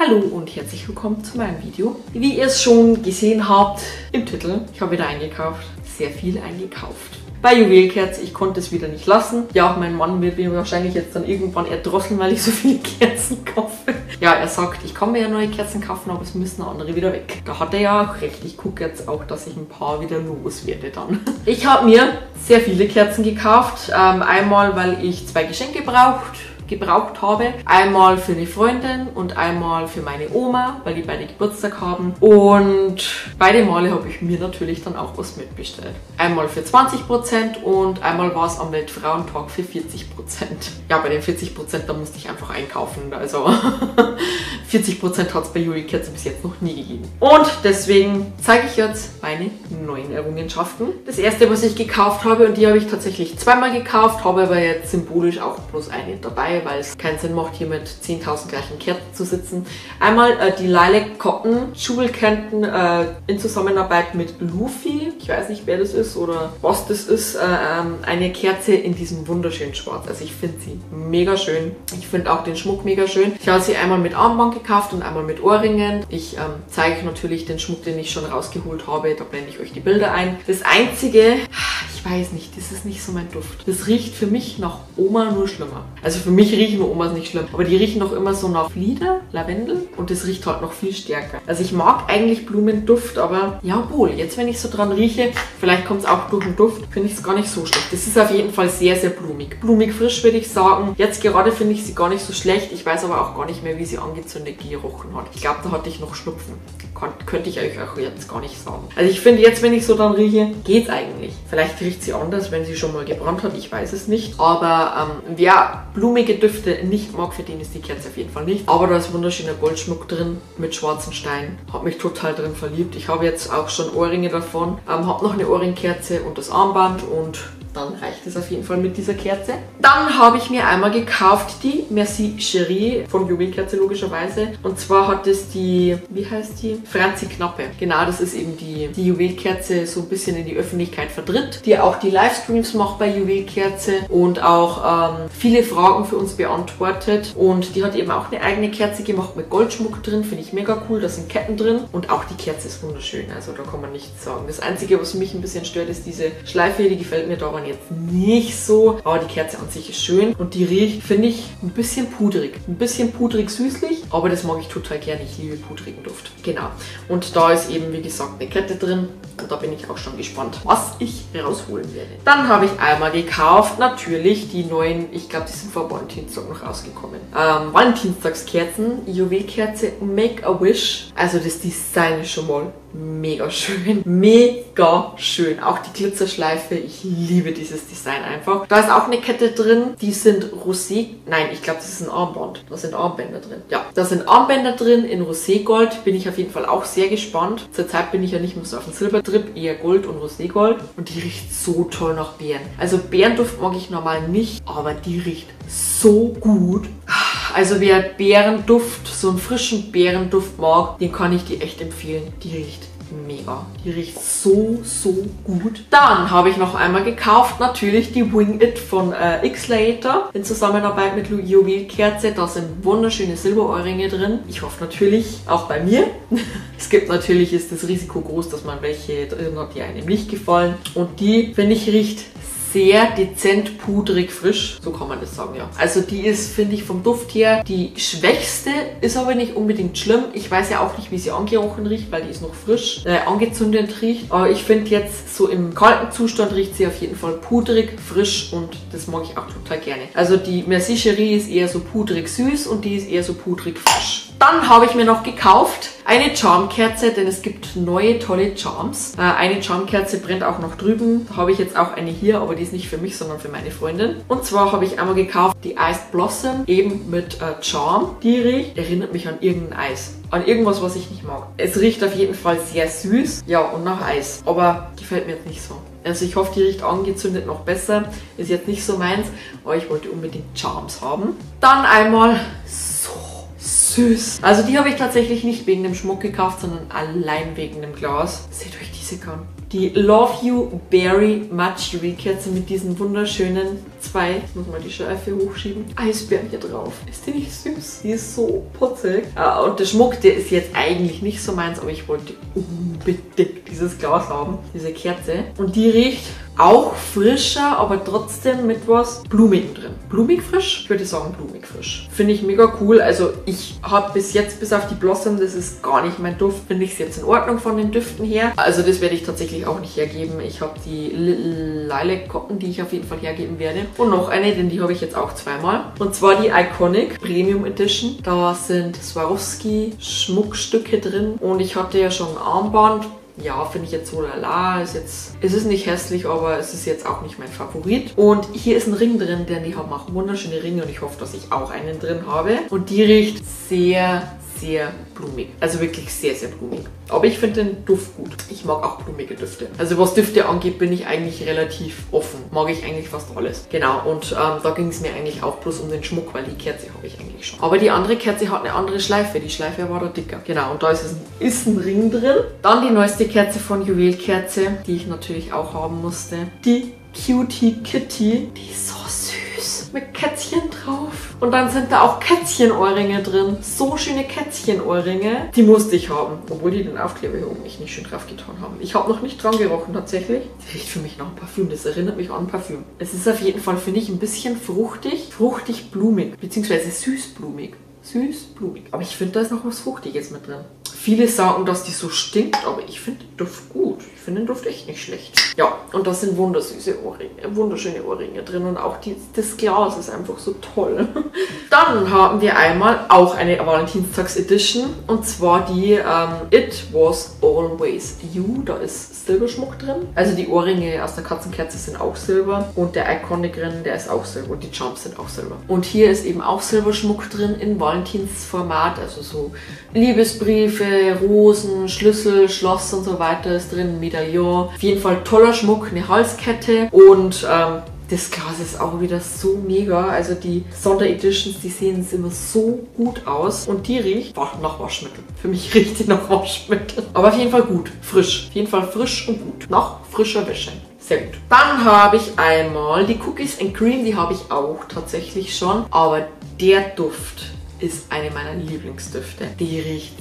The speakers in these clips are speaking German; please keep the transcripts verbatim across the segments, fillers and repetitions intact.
Hallo und herzlich willkommen zu meinem Video. Wie ihr es schon gesehen habt im Titel, ich habe wieder eingekauft, sehr viel eingekauft. Bei Juwelkerze, ich konnte es wieder nicht lassen. Ja, auch mein Mann wird mir wahrscheinlich jetzt dann irgendwann erdrosseln, weil ich so viele Kerzen kaufe. Ja, er sagt, ich kann mir ja neue Kerzen kaufen, aber es müssen andere wieder weg. Da hat er ja auch recht. Ich gucke jetzt auch, dass ich ein paar wieder loswerde dann. Ich habe mir sehr viele Kerzen gekauft. Ähm, einmal, weil ich zwei Geschenke braucht. gebraucht habe. Einmal für eine Freundin und einmal für meine Oma, weil die beide Geburtstag haben. Und beide Male habe ich mir natürlich dann auch was mitbestellt. Einmal für zwanzig Prozent und einmal war es am Weltfrauentag für vierzig Prozent. Ja, bei den vierzig Prozent, da musste ich einfach einkaufen. Also vierzig Prozent hat es bei Juwelkerze bis jetzt noch nie gegeben. Und deswegen zeige ich jetzt meine neuen Errungenschaften. Das erste, was ich gekauft habe, und die habe ich tatsächlich zweimal gekauft, habe aber jetzt symbolisch auch bloß eine dabei, weil es keinen Sinn macht, hier mit zehntausend gleichen Kerzen zu sitzen. Einmal äh, die Lilac Cotton Jewelkanten äh, in Zusammenarbeit mit Luffy. Ich weiß nicht, wer das ist oder was das ist. Äh, ähm, eine Kerze in diesem wunderschönen Schwarz. Also ich finde sie mega schön. Ich finde auch den Schmuck mega schön. Ich habe sie einmal mit Armband gekauft und einmal mit Ohrringen. Ich ähm, zeige euch natürlich den Schmuck, den ich schon rausgeholt habe. Da blende ich euch die Bilder ein. Das einzige, ich weiß nicht, das ist nicht so mein Duft. Das riecht für mich nach Oma nur schlimmer. Also für mich riechen Omas nicht schlimm, aber die riechen doch immer so nach Flieder, Lavendel und das riecht halt noch viel stärker. Also ich mag eigentlich Blumenduft, aber ja wohl, jetzt wenn ich so dran rieche, vielleicht kommt es auch durch den Duft, finde ich es gar nicht so schlecht. Das ist auf jeden Fall sehr, sehr blumig. Blumig frisch würde ich sagen. Jetzt gerade finde ich sie gar nicht so schlecht. Ich weiß aber auch gar nicht mehr, wie sie angezündet gerochen hat. Ich glaube, da hatte ich noch Schnupfen. Kon könnte ich euch auch jetzt gar nicht sagen. Also ich finde jetzt, wenn ich so dran rieche, geht's eigentlich. Vielleicht riecht sie anders, wenn sie schon mal gebrannt hat. Ich weiß es nicht. Aber ähm, wer blumige Düfte nicht mag, für den ist die Kerze auf jeden Fall nicht. Aber da ist wunderschöner Goldschmuck drin mit schwarzen Steinen. Hab mich total drin verliebt. Ich habe jetzt auch schon Ohrringe davon. Ähm, hab noch eine Ohrringkerze und das Armband und dann reicht es auf jeden Fall mit dieser Kerze. Dann habe ich mir einmal gekauft die Merci Chérie von Juwelkerze logischerweise. Und zwar hat es die, wie heißt die? Franzi Knappe. Genau, das ist eben die, die Juwelkerze so ein bisschen in die Öffentlichkeit vertritt. Die auch die Livestreams macht bei Juwelkerze und auch ähm, viele Fragen für uns beantwortet. Und die hat eben auch eine eigene Kerze gemacht mit Goldschmuck drin. Finde ich mega cool. Da sind Ketten drin. Und auch die Kerze ist wunderschön. Also da kann man nichts sagen. Das Einzige, was mich ein bisschen stört, ist diese Schleife. Die gefällt mir daran jetzt nicht so, aber die Kerze an sich ist schön und die riecht, finde ich, ein bisschen pudrig. Ein bisschen pudrig süßlich, aber das mag ich total gerne. Ich liebe pudrigen Duft. Genau. Und da ist eben, wie gesagt, eine Kette drin und da bin ich auch schon gespannt, was ich rausholen werde. Dann habe ich einmal gekauft, natürlich die neuen, ich glaube, die sind vor Valentinstag noch rausgekommen. Ähm, Valentinstagskerzen, Juwelkerze Make a Wish. Also das Design ist schon mal mega schön. Mega schön. Auch die Glitzerschleife. Ich liebe dieses Design einfach. Da ist auch eine Kette drin. Die sind Rosé. Nein, ich glaube, das ist ein Armband. Da sind Armbänder drin. Ja, da sind Armbänder drin in Roségold. Bin ich auf jeden Fall auch sehr gespannt. Zurzeit bin ich ja nicht mehr so auf dem Silbertrip. Eher Gold und Roségold. Und die riecht so toll nach Beeren. Also Beerenduft mag ich normal nicht, aber die riecht so gut. Also wer Beerenduft, so einen frischen Beerenduft mag, den kann ich dir echt empfehlen. Die riecht mega. Die riecht so, so gut. Dann habe ich noch einmal gekauft, natürlich die Wing It von äh, X-Later in Zusammenarbeit mit Juwelkerze. Da sind wunderschöne Silberohrringe drin. Ich hoffe natürlich auch bei mir. Es gibt natürlich, ist das Risiko groß, dass man welche drin hat, die einem nicht gefallen. Und die, finde ich, riecht sehr dezent, pudrig, frisch. So kann man das sagen, ja. Also die ist, finde ich, vom Duft her die schwächste, ist aber nicht unbedingt schlimm. Ich weiß ja auch nicht, wie sie angerochen riecht, weil die ist noch frisch, äh, angezündet riecht. Aber ich finde jetzt, so im kalten Zustand riecht sie auf jeden Fall pudrig, frisch und das mag ich auch total gerne. Also die Merci Chérie ist eher so pudrig süß und die ist eher so pudrig frisch. Dann habe ich mir noch gekauft eine Charmkerze, denn es gibt neue tolle Charms. Äh, eine Charmkerze brennt auch noch drüben. Da habe ich jetzt auch eine hier, aber die ist nicht für mich, sondern für meine Freundin. Und zwar habe ich einmal gekauft die Iced Blossom, eben mit äh, Charm. Die riecht, erinnert mich an irgendein Eis. An irgendwas, was ich nicht mag. Es riecht auf jeden Fall sehr süß. Ja, und nach Eis. Aber gefällt mir jetzt nicht so. Also ich hoffe, die riecht angezündet noch besser. Ist jetzt nicht so meins, aber ich wollte unbedingt Charms haben. Dann einmal so süß. Also die habe ich tatsächlich nicht wegen dem Schmuck gekauft, sondern allein wegen dem Glas. Seht euch die diese kann. Die Love You Berry Match Juwelkerze mit diesen wunderschönen zwei, ich muss mal die Schleife hochschieben, Eisbären hier drauf. Ist die nicht süß? Die ist so putzig. Ah, und der Schmuck, der ist jetzt eigentlich nicht so meins, aber ich wollte unbedingt dieses Glas haben, diese Kerze. Und die riecht auch frischer, aber trotzdem mit was Blumigem drin. Blumig frisch? Ich würde sagen blumig frisch. Finde ich mega cool. Also ich habe bis jetzt, bis auf die Blossom, das ist gar nicht mein Duft, finde ich es jetzt in Ordnung von den Düften her. Also das werde ich tatsächlich auch nicht hergeben. Ich habe die Little Lilac Cotton, die ich auf jeden Fall hergeben werde. Und noch eine, denn die habe ich jetzt auch zweimal. Und zwar die Iconic Premium Edition. Da sind Swarovski Schmuckstücke drin. Und ich hatte ja schon ein Armband. Ja, finde ich jetzt so lala. Ist jetzt, es ist nicht hässlich, aber es ist jetzt auch nicht mein Favorit. Und hier ist ein Ring drin, denn die haben auch wunderschöne Ringe und ich hoffe, dass ich auch einen drin habe. Und die riecht sehr, sehr blumig. Also wirklich sehr, sehr blumig. Aber ich finde den Duft gut. Ich mag auch blumige Düfte. Also was Düfte angeht, bin ich eigentlich relativ offen. Mag ich eigentlich fast alles. Genau, und ähm, da ging es mir eigentlich auch bloß um den Schmuck, weil die Kerze habe ich eigentlich schon. Aber die andere Kerze hat eine andere Schleife. Die Schleife war da dicker. Genau, und da ist, es ein, ist ein Ring drin. Dann die neueste Kerze von Juwelkerze, die ich natürlich auch haben musste. Die Cutie Kitty. Die ist so süß. Mit Kätzchen drauf. Und dann sind da auch Kätzchenohrringe drin. So schöne Kätzchenohrringe. Die musste ich haben. Obwohl die den Aufkleber hier oben nicht, nicht schön drauf getan haben. Ich habe noch nicht dran gerochen tatsächlich. Die riecht für mich nach einem Parfüm. Das erinnert mich an ein Parfüm. Es ist auf jeden Fall, finde ich, ein bisschen fruchtig. Fruchtig blumig. Beziehungsweise süßblumig. Süß-blumig. Aber ich finde, da ist noch was Fruchtiges mit drin. Viele sagen, dass die so stinkt, aber ich finde den Duft gut. Ich finde den Duft echt nicht schlecht. Ja, und da sind wundersüße Ohrringe, wunderschöne Ohrringe drin und auch die, das Glas ist einfach so toll. Dann haben wir einmal auch eine Valentinstags-Edition und zwar die ähm, It Was Always You. Da ist Silberschmuck drin. Also die Ohrringe aus der Katzenkerze sind auch Silber und der Iconic Ring, der ist auch Silber und die Charms sind auch Silber. Und hier ist eben auch Silberschmuck drin in Valentinsformat, also so Liebesbriefe, Rosen, Schlüssel, Schloss und so weiter ist drin, Medaillon. Auf jeden Fall toller Schmuck, eine Halskette und ähm, das Glas ist auch wieder so mega. Also die Sondereditions, die sehen immer so gut aus und die riecht nach Waschmittel. Für mich riecht die nach Waschmittel. Aber auf jeden Fall gut, frisch. Auf jeden Fall frisch und gut. Nach frischer Wäsche. Sehr gut. Dann habe ich einmal die Cookies and Cream, die habe ich auch tatsächlich schon. Aber der Duft ist eine meiner Lieblingsdüfte. Die riecht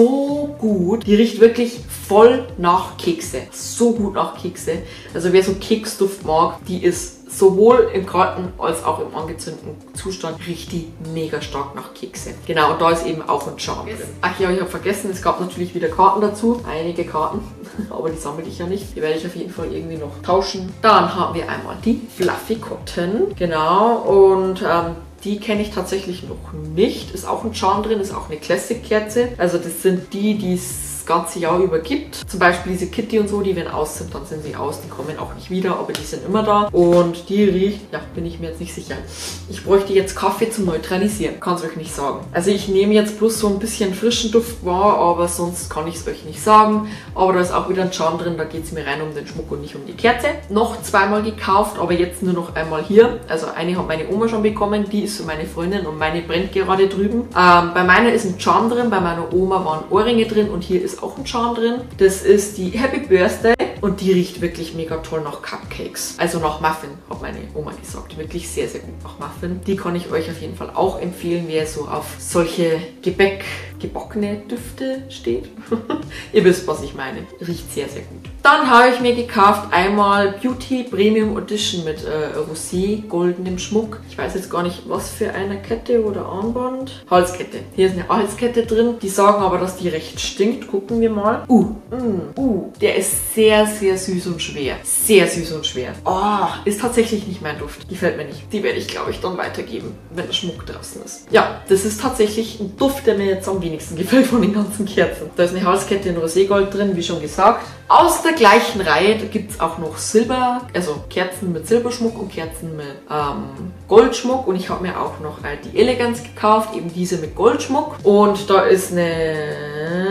so gut. Die riecht wirklich voll nach Kekse. So gut nach Kekse. Also wer so Keksduft mag, die ist sowohl im kalten als auch im angezündeten Zustand riecht die mega stark nach Kekse. Genau, und da ist eben auch ein Charme drin. Ach ja, ich habe vergessen, es gab natürlich wieder Karten dazu. Einige Karten, aber die sammle ich ja nicht. Die werde ich auf jeden Fall irgendwie noch tauschen. Dann haben wir einmal die Fluffy Cotton. Genau, und ähm, die kenne ich tatsächlich noch nicht. Ist auch ein Charme drin, ist auch eine Classic-Kerze. Also das sind die, die es das ganze Jahr über gibt. Zum Beispiel diese Kitty und so, die wenn aus sind, dann sind sie aus. Die kommen auch nicht wieder, aber die sind immer da. Und die riecht, ja, bin ich mir jetzt nicht sicher. Ich bräuchte jetzt Kaffee zum Neutralisieren. Kann es euch nicht sagen. Also ich nehme jetzt bloß so ein bisschen frischen Duft wahr, aber sonst kann ich es euch nicht sagen. Aber da ist auch wieder ein Charme drin, da geht es mir rein um den Schmuck und nicht um die Kerze. Noch zweimal gekauft, aber jetzt nur noch einmal hier. Also eine hat meine Oma schon bekommen, die ist für meine Freundin und meine brennt gerade drüben. Ähm, bei meiner ist ein Charme drin, bei meiner Oma waren Ohrringe drin und hier ist auch ein Charme drin. Das ist die Happy Birthday und die riecht wirklich mega toll nach Cupcakes. Also nach Muffin, hat meine Oma gesagt. Wirklich sehr, sehr gut nach Muffin. Die kann ich euch auf jeden Fall auch empfehlen, wer so auf solche Gebäck, gebackene Düfte steht. Ihr wisst, was ich meine. Riecht sehr, sehr gut. Dann habe ich mir gekauft einmal Beauty Premium Edition mit äh, Rosé goldenem Schmuck. Ich weiß jetzt gar nicht, was für eine Kette oder Armband. Halskette. Hier ist eine Halskette drin. Die sagen aber, dass die recht stinkt. Gucken wir mal. Uh, mm, uh. Der ist sehr, sehr süß und schwer. Sehr süß und schwer. Oh, ist tatsächlich nicht mein Duft. Gefällt mir nicht. Die werde ich, glaube ich, dann weitergeben, wenn der Schmuck draußen ist. Ja, das ist tatsächlich ein Duft, der mir jetzt am wenigsten gefällt von den ganzen Kerzen. Da ist eine Halskette in Roségold drin, wie schon gesagt. Aus der gleichen Reihe gibt es auch noch Silber, also Kerzen mit Silberschmuck und Kerzen mit ähm, Goldschmuck. Und ich habe mir auch noch äh, die Elegance gekauft, eben diese mit Goldschmuck. Und da ist eine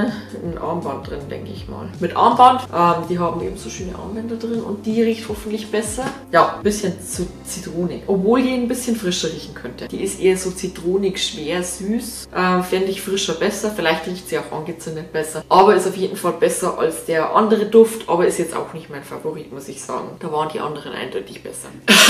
Kerze, ein Armband drin, denke ich mal. Mit Armband, ähm, die haben eben so schöne Armbänder drin und die riecht hoffentlich besser. Ja, ein bisschen zu zitronig, obwohl die ein bisschen frischer riechen könnte. Die ist eher so zitronig, schwer, süß. Ähm, fände ich frischer besser, vielleicht riecht sie auch angezündet besser, aber ist auf jeden Fall besser als der andere Duft, aber ist jetzt auch nicht mein Favorit, muss ich sagen. Da waren die anderen eindeutig besser.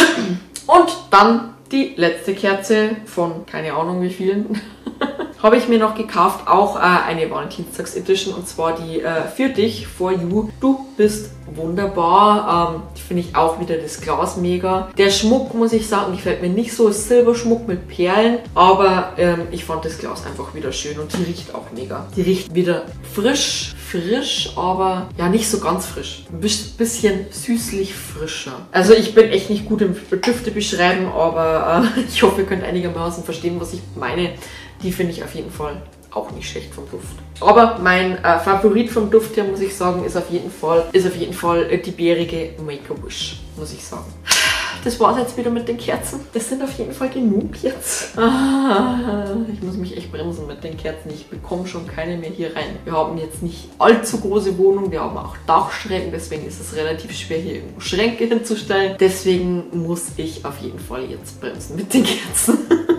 Und dann die letzte Kerze von keine Ahnung wie vielen. Habe ich mir noch gekauft, auch äh, eine Valentinstags-Edition, und zwar die äh, für dich, for you. Du bist wunderbar. Ähm, finde ich auch wieder das Glas mega. Der Schmuck, muss ich sagen, gefällt mir nicht so. Ist Silberschmuck mit Perlen, aber ähm, ich fand das Glas einfach wieder schön und die riecht auch mega. Die riecht wieder frisch, frisch, aber ja, nicht so ganz frisch. Ein bisschen süßlich frischer. Also ich bin echt nicht gut im Düfte beschreiben, aber äh, ich hoffe, ihr könnt einigermaßen verstehen, was ich meine. Die finde ich auf jeden Fall auch nicht schlecht vom Duft. Aber mein äh, Favorit vom Duft her, muss ich sagen, ist auf jeden Fall, ist auf jeden Fall äh, die bärige Make-A-Wish, muss ich sagen. Das war's jetzt wieder mit den Kerzen. Das sind auf jeden Fall genug jetzt. Ah, ich muss mich echt bremsen mit den Kerzen. Ich bekomme schon keine mehr hier rein. Wir haben jetzt nicht allzu große Wohnung. Wir haben auch Dachschränke. Deswegen ist es relativ schwer, hier irgendwo Schränke hinzustellen. Deswegen muss ich auf jeden Fall jetzt bremsen mit den Kerzen.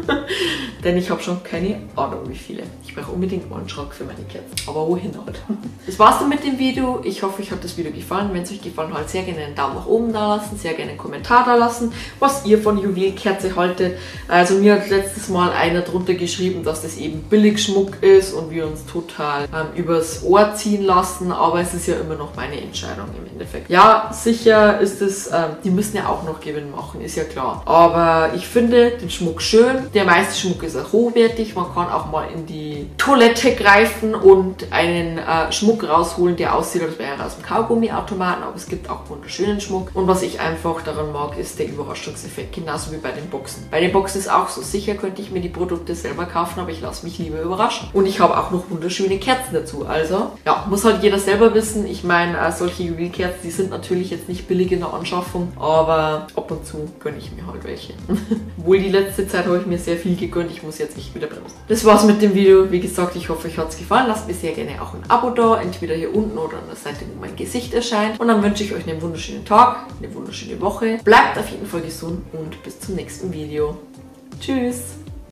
Denn ich habe schon keine Ahnung wie viele. Ich brauche unbedingt mal einen Schrank für meine Kerzen. Aber wohin halt? Das war's dann mit dem Video. Ich hoffe, euch hat das Video gefallen. Wenn es euch gefallen hat, sehr gerne einen Daumen nach oben da lassen. Sehr gerne einen Kommentar da lassen, was ihr von Juwelkerze haltet. Also mir hat letztes Mal einer drunter geschrieben, dass das eben Billigschmuck ist und wir uns total ähm, übers Ohr ziehen lassen. Aber es ist ja immer noch meine Entscheidung im Endeffekt. Ja, sicher ist es, ähm, die müssen ja auch noch Gewinn machen, ist ja klar. Aber ich finde den Schmuck schön. Der meiste Schmuck ist auch hochwertig. Man kann auch mal in die Toilette greifen und einen äh, Schmuck rausholen, der aussieht, als wäre er aus dem Kaugummiautomaten. Aber es gibt auch wunderschönen Schmuck. Und was ich einfach daran mag, ist der Überraschungseffekt. Genauso wie bei den Boxen. Bei den Boxen ist auch so. Sicher könnte ich mir die Produkte selber kaufen, aber ich lasse mich lieber überraschen. Und ich habe auch noch wunderschöne Kerzen dazu. Also, ja, muss halt jeder selber wissen. Ich meine, äh, solche Juwelkerzen, die sind natürlich jetzt nicht billig in der Anschaffung, aber ab und zu gönne ich mir halt welche. Obwohl die letzte Zeit habe ich mir sehr viel gegönnt. Ich muss jetzt nicht wieder bremsen. Das war's mit dem Video. Wie gesagt, ich hoffe, euch hat es gefallen. Lasst mir sehr gerne auch ein Abo da. Entweder hier unten oder an der Seite, wo mein Gesicht erscheint. Und dann wünsche ich euch einen wunderschönen Tag, eine wunderschöne Woche. Bleibt auf jeden Fall gesund und bis zum nächsten Video. Tschüss!